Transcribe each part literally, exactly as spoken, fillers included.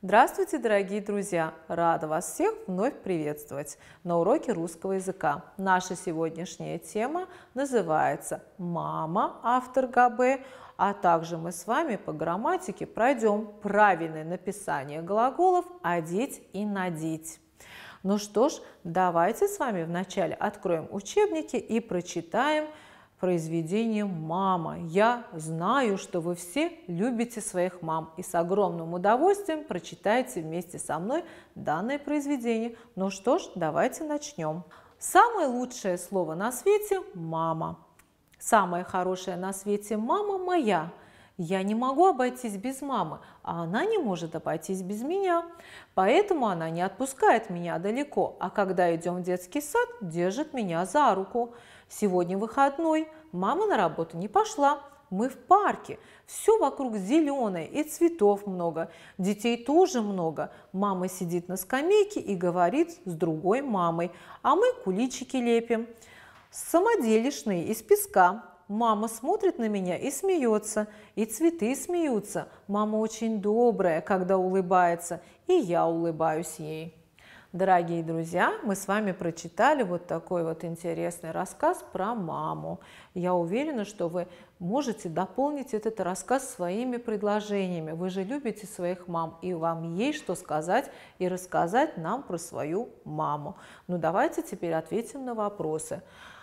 Здравствуйте, дорогие друзья! Рада вас всех вновь приветствовать на уроке русского языка. Наша сегодняшняя тема называется «Мама», автор Габе, а также мы с вами по грамматике пройдем правильное написание глаголов «одеть» и «надеть». Ну что ж, давайте с вами вначале откроем учебники и прочитаем произведение «Мама». Я знаю, что вы все любите своих мам и с огромным удовольствием прочитаете вместе со мной данное произведение. Ну что ж, давайте начнем. Самое лучшее слово на свете – «мама». Самое хорошее на свете – «мама моя». Я не могу обойтись без мамы, а она не может обойтись без меня. Поэтому она не отпускает меня далеко, а когда идем в детский сад, держит меня за руку. Сегодня выходной, мама на работу не пошла, мы в парке. Все вокруг зеленое и цветов много, детей тоже много. Мама сидит на скамейке и говорит с другой мамой, а мы куличики лепим. Самоделишные, из песка. Мама смотрит на меня и смеется, и цветы смеются. Мама очень добрая, когда улыбается, и я улыбаюсь ей. Дорогие друзья, мы с вами прочитали вот такой вот интересный рассказ про маму. Я уверена, что вы можете дополнить этот рассказ своими предложениями. Вы же любите своих мам, и вам есть что сказать и рассказать нам про свою маму. Ну давайте теперь ответим на вопросы.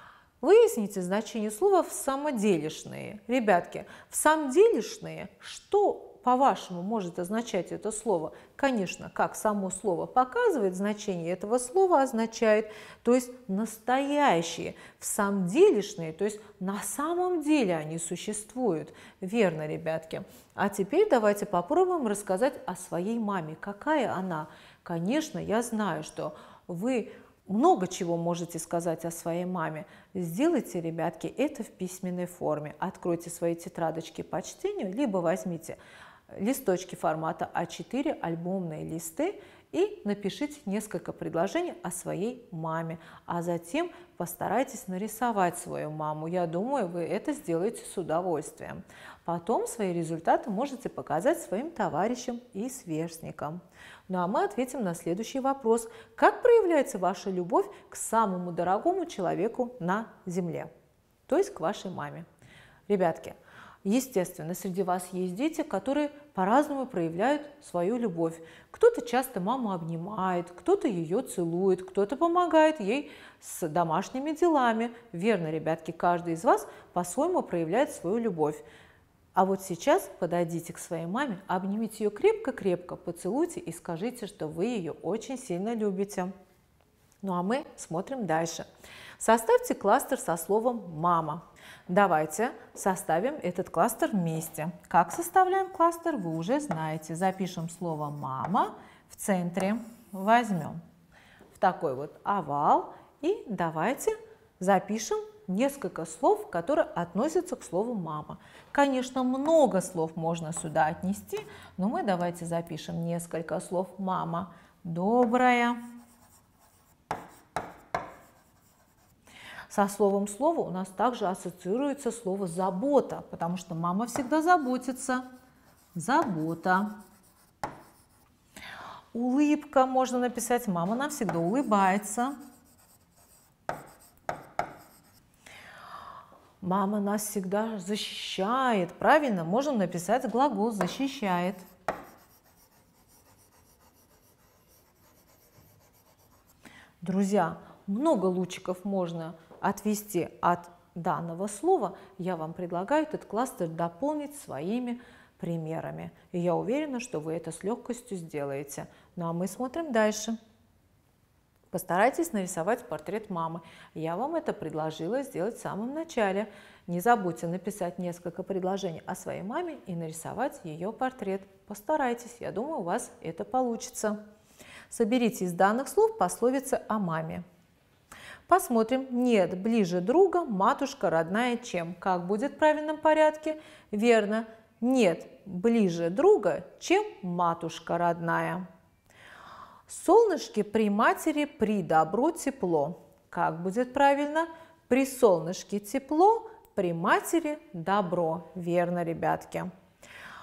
Выясните значение слова «в самоделишные». Ребятки, в самоделишные что, по-вашему, может означать это слово? Конечно, как само слово показывает, значение этого слова означает, то есть настоящие, в самоделишные, то есть на самом деле они существуют. Верно, ребятки. А теперь давайте попробуем рассказать о своей маме. Какая она? Конечно, я знаю, что вы много чего можете сказать о своей маме. Сделайте, ребятки, это в письменной форме. Откройте свои тетрадочки по чтению, либо возьмите листочки формата а четыре, альбомные листы, и напишите несколько предложений о своей маме. А затем постарайтесь нарисовать свою маму. Я думаю, вы это сделаете с удовольствием. Потом свои результаты можете показать своим товарищам и сверстникам. Ну а мы ответим на следующий вопрос. Как проявляется ваша любовь к самому дорогому человеку на земле? То есть к вашей маме. Ребятки, естественно, среди вас есть дети, которые по-разному проявляют свою любовь. Кто-то часто маму обнимает, кто-то ее целует, кто-то помогает ей с домашними делами. Верно, ребятки, каждый из вас по-своему проявляет свою любовь. А вот сейчас подойдите к своей маме, обнимите ее крепко-крепко, поцелуйте и скажите, что вы ее очень сильно любите. Ну а мы смотрим дальше. Составьте кластер со словом «мама». Давайте составим этот кластер вместе. Как составляем кластер, вы уже знаете. Запишем слово «мама» в центре, возьмем в такой вот овал и давайте запишем несколько слов, которые относятся к слову «мама». Конечно, много слов можно сюда отнести, но мы давайте запишем несколько слов. Мама добрая. Со словом «слово» у нас также ассоциируется слово «забота», потому что мама всегда заботится. Забота. Улыбка можно написать. Мама нам всегда улыбается. Мама нас всегда защищает. Правильно, можем написать глагол «защищает». Друзья, много лучиков можно отвести от данного слова. Я вам предлагаю этот кластер дополнить своими примерами. И я уверена, что вы это с легкостью сделаете. Ну а мы смотрим дальше. Постарайтесь нарисовать портрет мамы. Я вам это предложила сделать в самом начале. Не забудьте написать несколько предложений о своей маме и нарисовать ее портрет. Постарайтесь, я думаю, у вас это получится. Соберите из данных слов пословицы о маме. Посмотрим. Нет ближе друга, матушка родная, чем. Как будет в правильном порядке? Верно. Нет ближе друга, чем матушка родная. Солнышке при матери, при добру тепло. Как будет правильно? При солнышке тепло, при матери добро. Верно, ребятки.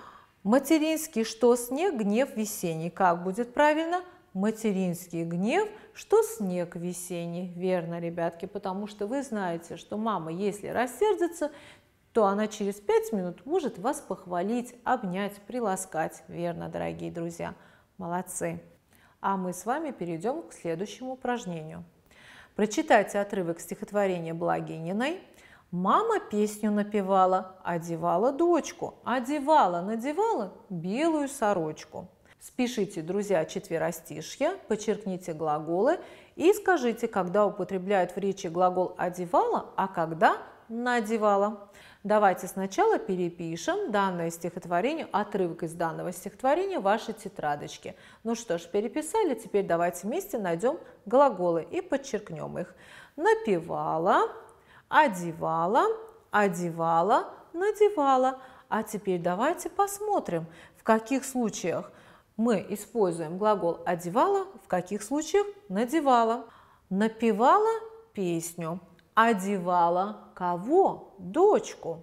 Материнский что снег, гнев весенний. Как будет правильно? Материнский гнев, что снег весенний. Верно, ребятки, потому что вы знаете, что мама, если рассердится, то она через пять минут может вас похвалить, обнять, приласкать. Верно, дорогие друзья. Молодцы. А мы с вами перейдем к следующему упражнению. Прочитайте отрывок стихотворения Благининой. Мама песню напевала, одевала дочку, одевала, надевала белую сорочку. Спишите, друзья, четверостишья, подчеркните глаголы и скажите, когда употребляют в речи глагол «одевала», а когда «надевала». Давайте сначала перепишем данное стихотворение, отрывок из данного стихотворения в вашей тетрадочке. Ну что ж, переписали, теперь давайте вместе найдем глаголы и подчеркнем их. Напевала, одевала, одевала, надевала. А теперь давайте посмотрим, в каких случаях мы используем глагол «одевала», в каких случаях «надевала». Напевала песню. Одевала кого? Дочку.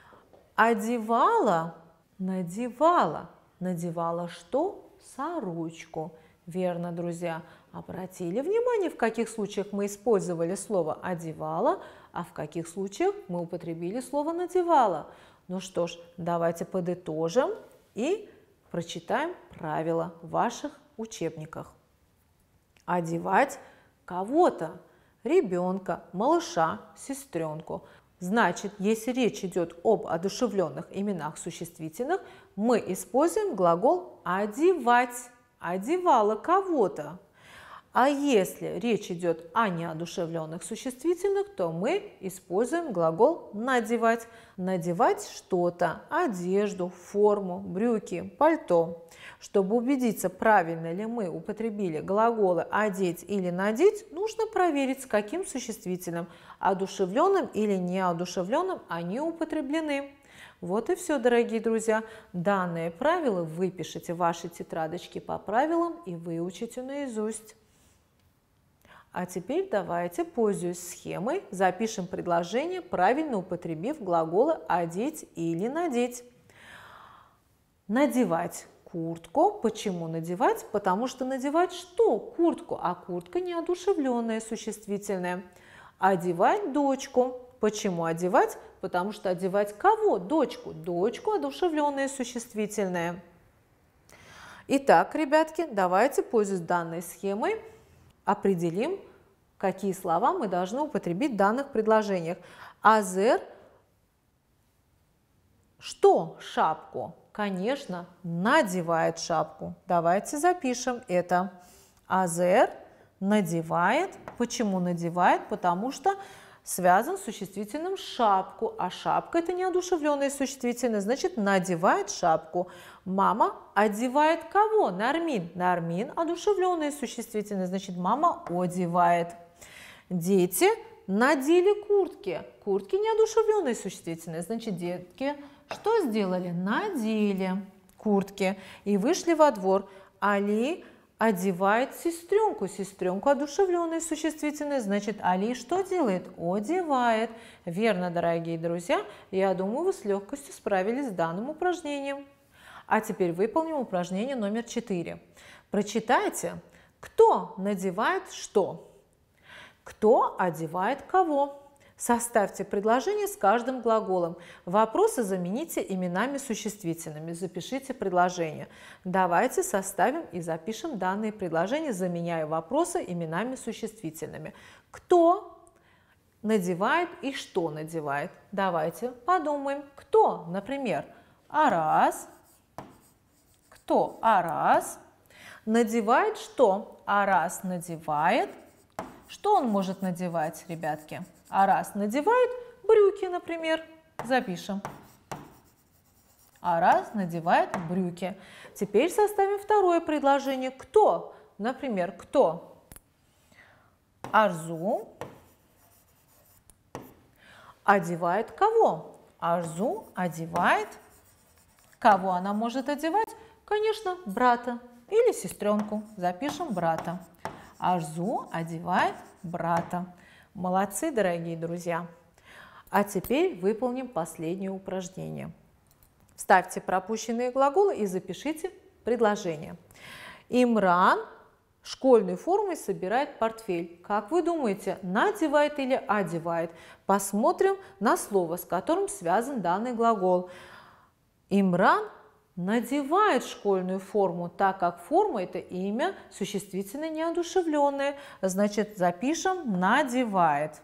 Одевала, надевала. Надевала что? Сорочку. Верно, друзья. Обратили внимание, в каких случаях мы использовали слово «одевала», а в каких случаях мы употребили слово «надевала». Ну что ж, давайте подытожим и прочитаем правила в ваших учебниках. Одевать кого-то. Ребенка, малыша, сестренку. Значит, если речь идет об одушевленных именах существительных, мы используем глагол «одевать». Одевала кого-то. А если речь идет о неодушевленных существительных, то мы используем глагол «надевать». Надевать что-то, одежду, форму, брюки, пальто. Чтобы убедиться, правильно ли мы употребили глаголы «одеть» или «надеть», нужно проверить, с каким существительным, одушевленным или неодушевленным, они употреблены. Вот и все, дорогие друзья. Данные правила выпишите в вашей тетрадочке по правилам и выучите наизусть. А теперь давайте, пользуясь схемой, запишем предложение, правильно употребив глаголы «одеть» или «надеть». Надевать куртку. Почему надевать? Потому что надевать что? Куртку, а куртка неодушевленное существительное. Одевать дочку. Почему одевать? Потому что одевать кого? Дочку. Дочку одушевленное существительное. Итак, ребятки, давайте, пользуясь данной схемой, определим, какие слова мы должны употребить в данных предложениях. Азер что? Шапку. Конечно, надевает шапку. Давайте запишем это. Азер надевает. Почему надевает? Потому что связан с существительным шапку, а шапка – это неодушевленное существительное, значит, надевает шапку. Мама одевает кого? Нармин. Нармин – одушевленное существительное, значит, мама одевает. Дети надели куртки. Куртки – неодушевленное существительное, значит, детки что сделали? Надели куртки и вышли во двор. Али одевает сестренку. Сестренку одушевленное существительное, значит, Али что делает? Одевает. Верно, дорогие друзья. Я думаю, вы с легкостью справились с данным упражнением. А теперь выполним упражнение номер четыре. Прочитайте, кто надевает что? Кто одевает кого? Составьте предложение с каждым глаголом. Вопросы замените именами существительными. Запишите предложение. Давайте составим и запишем данные предложения, заменяя вопросы именами существительными. Кто надевает и что надевает? Давайте подумаем. Кто, например, Арас. Кто? Арас. Надевает что? Арас надевает. Что он может надевать, ребятки? Арас надевает брюки, например. Запишем. Арас надевает брюки. Теперь составим второе предложение. Кто? Например, кто? Арзу одевает кого? Арзу одевает. Кого она может одевать? Конечно, брата или сестренку. Запишем брата. Арзу одевает брата. Молодцы, дорогие друзья! А теперь выполним последнее упражнение. Вставьте пропущенные глаголы и запишите предложение. Имран школьной формой собирает портфель. Как вы думаете, надевает или одевает? Посмотрим на слово, с которым связан данный глагол. Имран надевает школьную форму, так как форма – это имя существительное неодушевленное. Значит, запишем «надевает».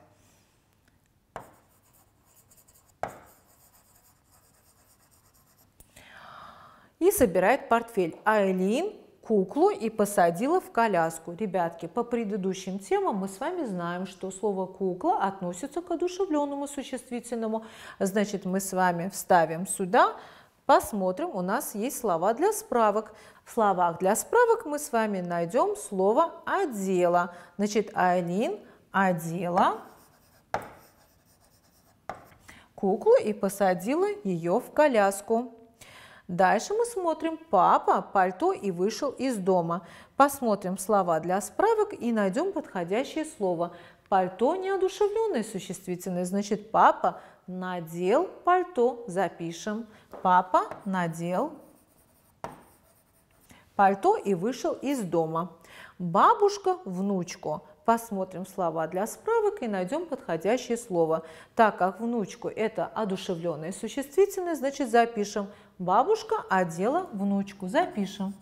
И собирает портфель. Айлин куклу и посадила в коляску. Ребятки, по предыдущим темам мы с вами знаем, что слово «кукла» относится к одушевленному существительному. Значит, мы с вами вставим сюда, посмотрим, у нас есть слова для справок. В словах для справок мы с вами найдем слово «одела». Значит, Айлин одела куклу и посадила ее в коляску. Дальше мы смотрим «папа пальто и вышел из дома». Посмотрим слова для справок и найдем подходящее слово. Пальто неодушевленное существительное, значит, папа надел пальто. Запишем. Папа надел пальто и вышел из дома. Бабушка внучку. Посмотрим слова для справок и найдем подходящее слово. Так как внучку – это одушевленное существительное, значит, запишем. Бабушка одела внучку. Запишем.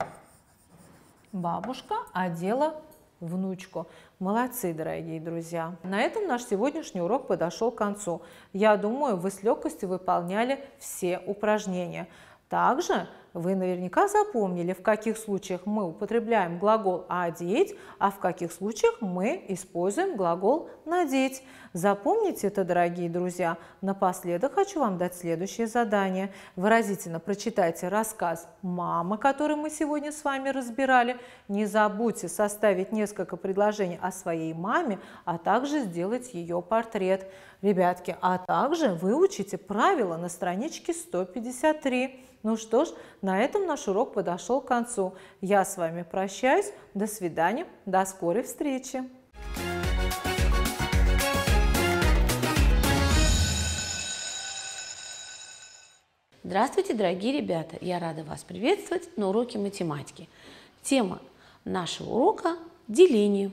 Бабушка одела внучку. Молодцы, дорогие друзья! На этом наш сегодняшний урок подошел к концу. Я думаю, вы с легкостью выполняли все упражнения. Также вы наверняка запомнили, в каких случаях мы употребляем глагол «одеть», а в каких случаях мы используем глагол «надеть». Запомните это, дорогие друзья. Напоследок хочу вам дать следующее задание. Выразительно прочитайте рассказ «Мама», который мы сегодня с вами разбирали. Не забудьте составить несколько предложений о своей маме, а также сделать ее портрет. Ребятки, а также выучите правила на страничке сто пятьдесят три. Ну что ж, на этом наш урок подошел к концу. Я с вами прощаюсь. До свидания. До скорой встречи. Здравствуйте, дорогие ребята! Я рада вас приветствовать на уроке математики. Тема нашего урока – деление.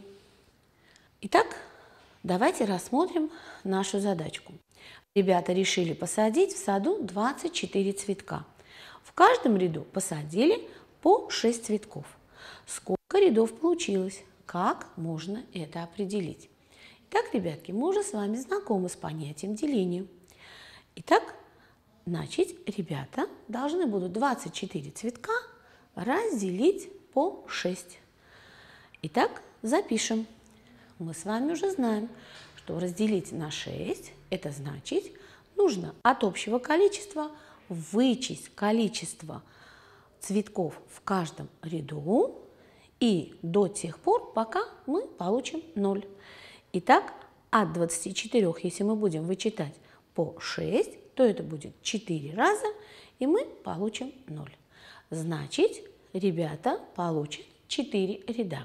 Итак, давайте рассмотрим нашу задачку. Ребята решили посадить в саду двадцать четыре цветка. В каждом ряду посадили по шесть цветков. Сколько рядов получилось? Как можно это определить? Итак, ребятки, мы уже с вами знакомы с понятием деления. Итак, значит, ребята должны будут двадцать четыре цветка разделить по шесть. Итак, запишем. Мы с вами уже знаем, что разделить на шесть – это значит, нужно от общего количества вычесть количество цветков в каждом ряду и до тех пор, пока мы получим ноль. Итак, от двадцати четырёх, если мы будем вычитать по шесть, то это будет четыре раза, и мы получим ноль. Значит, ребята получат четыре ряда.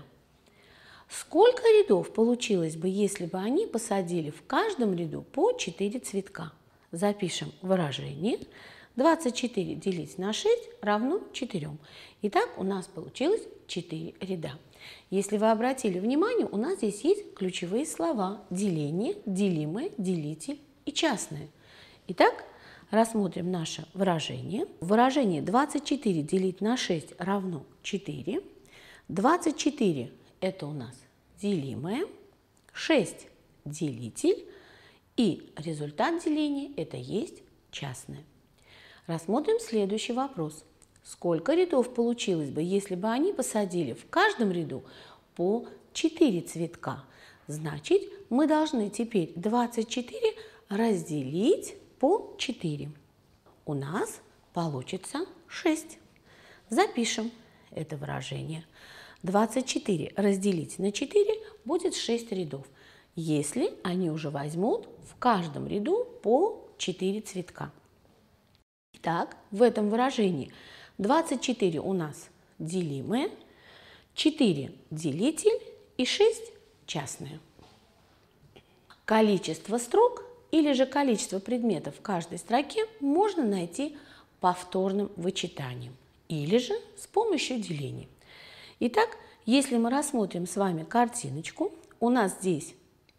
Сколько рядов получилось бы, если бы они посадили в каждом ряду по четыре цветка? Запишем выражение. двадцать четыре делить на шесть равно четырем. Итак, у нас получилось четыре ряда. Если вы обратили внимание, у нас здесь есть ключевые слова: деление, делимое, делитель и частное. Итак, рассмотрим наше выражение. Выражение двадцать четыре делить на шесть равно четыре. двадцать четыре – это у нас делимое, шесть – делитель, и результат деления – это есть частное. Рассмотрим следующий вопрос. Сколько рядов получилось бы, если бы они посадили в каждом ряду по четыре цветка? Значит, мы должны теперь двадцать четыре разделить по четыре. У нас получится шесть. Запишем это выражение. двадцать четыре разделить на четыре будет шесть рядов, если они уже возьмут в каждом ряду по четыре цветка. Итак, в этом выражении двадцать четыре у нас делимое, четыре делитель и шесть частное. Количество строк или же количество предметов в каждой строке можно найти повторным вычитанием или же с помощью деления. Итак, если мы рассмотрим с вами картиночку, у нас здесь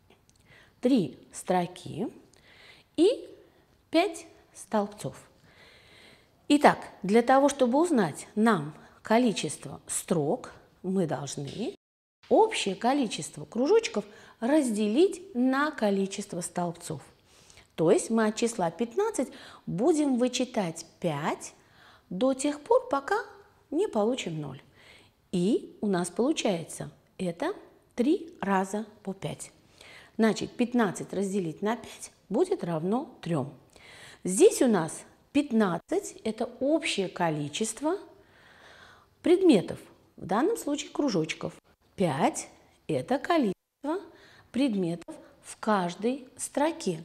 три строки и пять столбцов. Итак, для того, чтобы узнать нам количество строк, мы должны общее количество кружочков разделить на количество столбцов. То есть мы от числа пятнадцать будем вычитать пять до тех пор, пока не получим ноль. И у нас получается это три раза по пять. Значит, пятнадцать разделить на пять будет равно трем. Здесь у нас пятнадцать – это общее количество предметов, в данном случае кружочков. пять – это количество предметов в каждой строке.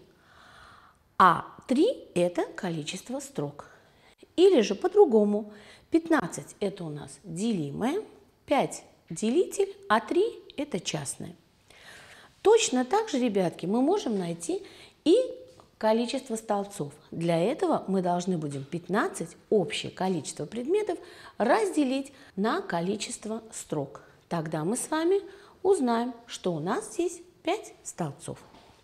А три – это количество строк. Или же по-другому. пятнадцать – это у нас делимое, пять – делитель, а три – это частное. Точно так же, ребятки, мы можем найти и количество столбцов. Для этого мы должны будем пятнадцать, общее количество предметов, разделить на количество строк. Тогда мы с вами узнаем, что у нас здесь пять столбцов.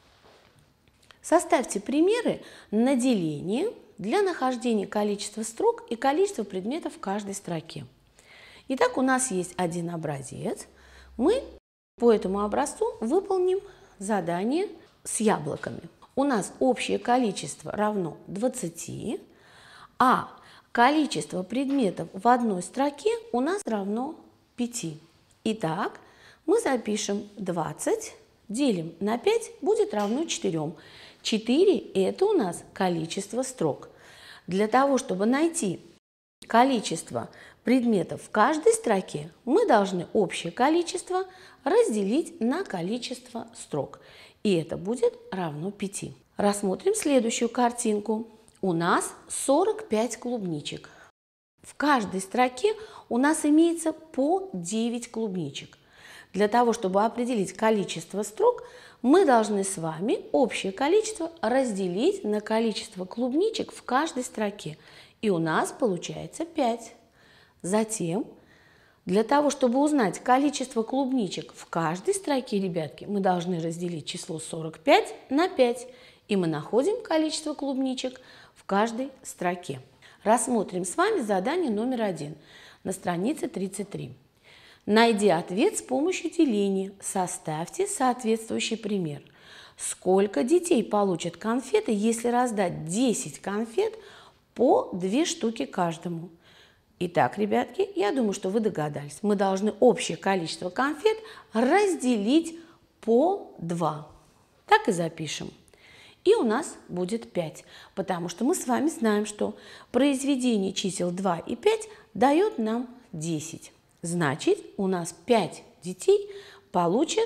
Составьте примеры на деление для нахождения количества строк и количества предметов в каждой строке. Итак, у нас есть один образец. Мы по этому образцу выполним задание с яблоками. У нас общее количество равно двадцати, а количество предметов в одной строке у нас равно пяти. Итак, мы запишем двадцать, делим на пять, будет равно четырем. четыре – это у нас количество строк. Для того, чтобы найти количество предметов в каждой строке, мы должны общее количество разделить на количество строк. И это будет равно пяти. Рассмотрим следующую картинку. У нас сорок пять клубничек. В каждой строке у нас имеется по девять клубничек. Для того, чтобы определить количество строк, мы должны с вами общее количество разделить на количество клубничек в каждой строке. И у нас получается пять. Затем, для того, чтобы узнать количество клубничек в каждой строке, ребятки, мы должны разделить число сорок пять на пять. И мы находим количество клубничек в каждой строке. Рассмотрим с вами задание номер один на странице тридцать три. Найди ответ с помощью деления. Составьте соответствующий пример. Сколько детей получат конфеты, если раздать десять конфет по две штуки каждому? Итак, ребятки, я думаю, что вы догадались. Мы должны общее количество конфет разделить по два. Так и запишем. И у нас будет пять, потому что мы с вами знаем, что произведение чисел два и пять дает нам десять. Значит, у нас пять детей получат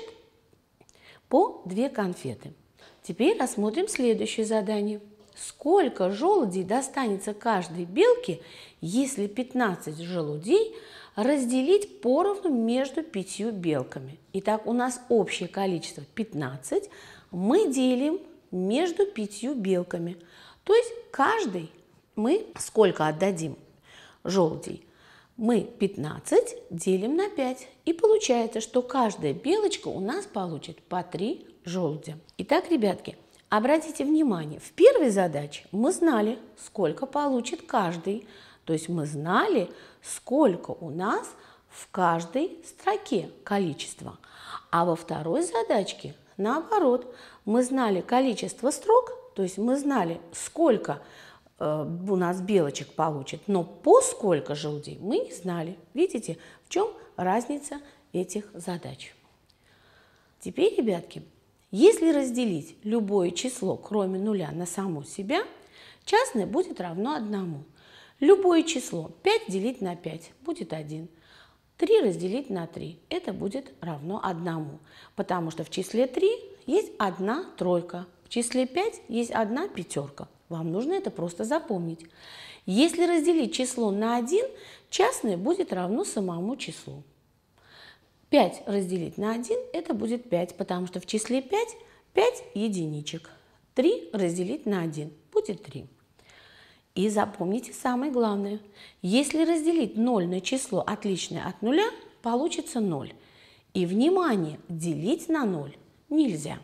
по две конфеты. Теперь рассмотрим следующее задание. Сколько желудей достанется каждой белке, если пятнадцать желудей разделить поровну между пятью белками? Итак, у нас общее количество пятнадцать. Мы делим между пятью белками. То есть каждый мы сколько отдадим желудей? Мы пятнадцать делим на пять. И получается, что каждая белочка у нас получит по три желудя. Итак, ребятки, обратите внимание, в первой задаче мы знали, сколько получит каждый. То есть мы знали, сколько у нас в каждой строке количество. А во второй задачке наоборот, мы знали количество строк, то есть мы знали, сколько э, у нас белочек получит, но по сколько желудей мы не знали. Видите, в чем разница этих задач? Теперь, ребятки, если разделить любое число, кроме нуля, на само себя, частное будет равно одному. Любое число пять делить на пять будет один. три разделить на три, это будет равно одному, потому что в числе три есть одна тройка, в числе пять есть одна пятерка. Вам нужно это просто запомнить. Если разделить число на один, частное будет равно самому числу. пять разделить на один, это будет пять, потому что в числе пять пять единичек. три разделить на один будет три. И запомните самое главное. Если разделить ноль на число, отличное от нуля, получится ноль. И, внимание, делить на ноль нельзя.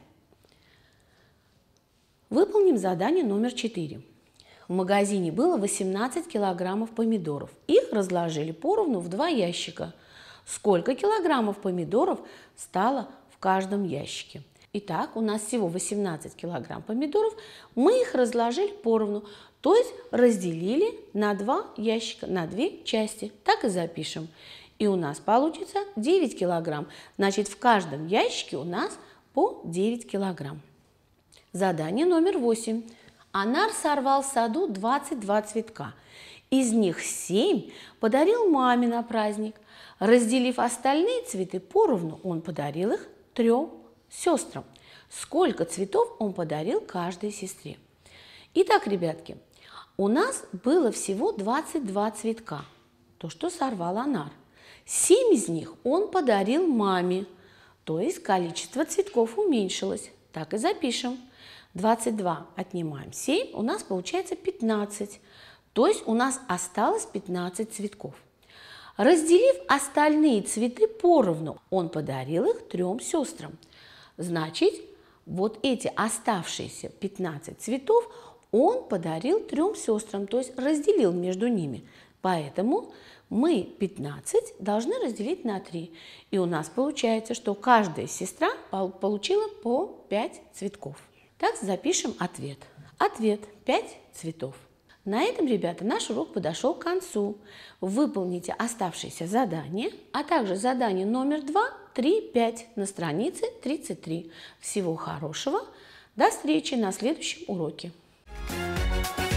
Выполним задание номер четыре. В магазине было восемнадцать килограммов помидоров. Их разложили поровну в два ящика. Сколько килограммов помидоров стало в каждом ящике? Итак, у нас всего восемнадцать килограмм помидоров. Мы их разложили поровну, то есть разделили на два ящика, на две части. Так и запишем. И у нас получится девять килограмм. Значит, в каждом ящике у нас по девять килограмм. Задание номер восемь. Анар сорвал в саду двадцать два цветка. Из них семь подарил маме на праздник. Разделив остальные цветы поровну, он подарил их трем сестрам. Сколько цветов он подарил каждой сестре? Итак, ребятки, у нас было всего двадцать два цветка, то, что сорвал Анар. семь из них он подарил маме, то есть количество цветков уменьшилось. Так и запишем. двадцать два отнимаем семь, у нас получается пятнадцать. То есть у нас осталось пятнадцать цветков. Разделив остальные цветы поровну, он подарил их трем сестрам. Значит, вот эти оставшиеся пятнадцать цветов он подарил трем сестрам, то есть разделил между ними. Поэтому мы пятнадцать должны разделить на три. И у нас получается, что каждая сестра получила по пять цветков. Так запишем ответ. Ответ пять цветов. На этом, ребята, наш урок подошел к концу. Выполните оставшиеся задания, а также задание номер два, три, пять на странице тридцать три. Всего хорошего. До встречи на следующем уроке.